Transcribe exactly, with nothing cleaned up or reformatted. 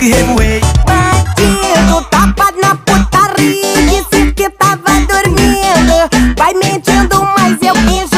que revoei. Bandido, tapa na putaria, disse que tava dormindo. Vai mentindo, mas eu fingi